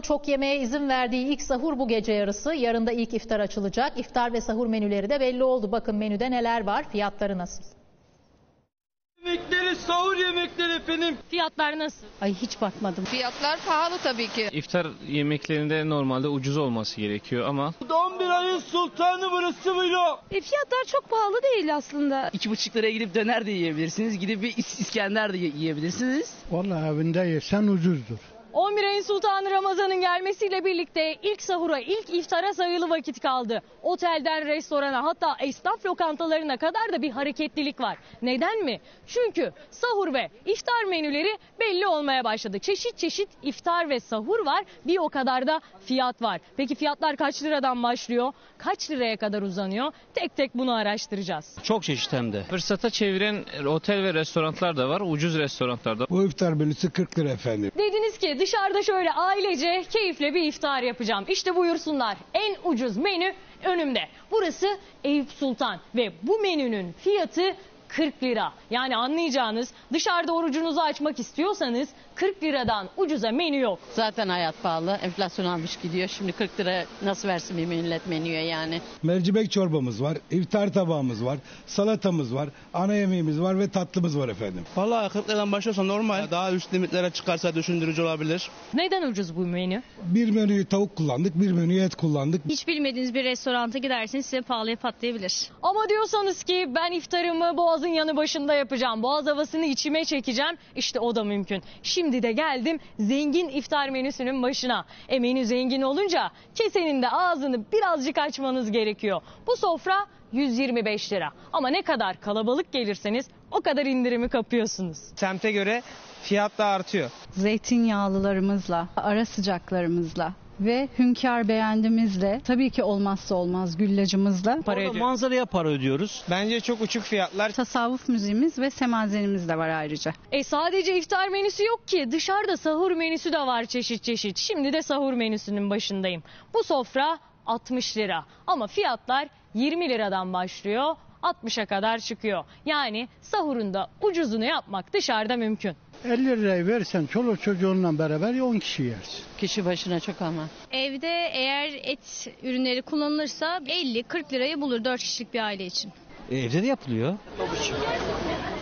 çok yemeğe izin verdiği ilk sahur bu gece yarısı. Yarın da ilk iftar açılacak. İftar ve sahur menüleri de belli oldu. Bakın menüde neler var, fiyatları nasıl? Yemekleri, sahur yemekleri efendim. Fiyatlar nasıl? Ay hiç bakmadım. Fiyatlar pahalı tabii ki. İftar yemeklerinde normalde ucuz olması gerekiyor ama 11 ayın sultanı burası buyuruyor. Fiyatlar çok pahalı değil aslında. 2,5 liraya gidip döner de yiyebilirsiniz. Gidip bir İskender de yiyebilirsiniz. Vallahi evinde yesen ucuzdur. 11 ayın sultanı Ramazan'ın gelmesiyle birlikte ilk sahura, ilk iftara sayılı vakit kaldı. Otelden restorana, hatta esnaf lokantalarına kadar da bir hareketlilik var. Neden mi? Çünkü sahur ve iftar menüleri belli olmaya başladı. Çeşit çeşit iftar ve sahur var. Bir o kadar da fiyat var. Peki fiyatlar kaç liradan başlıyor? Kaç liraya kadar uzanıyor? Tek tek bunu araştıracağız. çok çeşit hem de. Fırsata çeviren otel ve restoranlar da var, ucuz restoranlar da. Bu iftar menüsü 40 lira efendim. Dediniz ki dışarıda şöyle ailece keyifle bir iftar yapacağım. İşte buyursunlar. En ucuz menü önümde. Burası Eyüp Sultan ve bu menünün fiyatı 40 lira. Yani anlayacağınız, dışarıda orucunuzu açmak istiyorsanız 40 liradan ucuza menü yok. Zaten hayat pahalı. Enflasyon almış gidiyor. Şimdi 40 lira nasıl versin bir millet menüye yani? Mercimek çorbamız var, iftar tabağımız var, salatamız var, ana yemeğimiz var ve tatlımız var efendim. Vallahi 40 liradan başlıyorsa normal. Daha üst limitlere çıkarsa düşündürücü olabilir. Neden ucuz bu menü? Bir menüyü tavuk kullandık, bir menüyü et kullandık. Hiç bilmediğiniz bir restoranta giderseniz size pahalıya patlayabilir. Ama diyorsanız ki ben iftarımı Boğaz'ın yanı başında yapacağım. Boğaz havasını içime çekeceğim. İşte o da mümkün. Şimdi de geldim zengin iftar menüsünün başına. Menü zengin olunca kesenin de ağzını birazcık açmanız gerekiyor. Bu sofra 125 lira. Ama ne kadar kalabalık gelirseniz o kadar indirimi kapıyorsunuz. Semte göre fiyat da artıyor. Zeytinyağlılarımızla, ara sıcaklarımızla ve hünkâr beğendimizle, tabii ki olmazsa olmaz güllacımızla, Manzaraya para ödüyoruz. Bence çok uçuk fiyatlar. tasavvuf müziğimiz ve semazenimiz de var ayrıca. Sadece iftar menüsü yok ki, dışarıda sahur menüsü de var çeşit çeşit. Şimdi de sahur menüsünün başındayım. Bu sofra 60 lira ama fiyatlar 20 liradan başlıyor, 60'a kadar çıkıyor. Yani sahurunda ucuzunu yapmak dışarıda mümkün. 50 lirayı versen çoluk çocuğunla beraber 10 kişi yersin. Kişi başına çok ama. Evde eğer et ürünleri kullanılırsa 50-40 lirayı bulur 4 kişilik bir aile için. Evde de yapılıyor.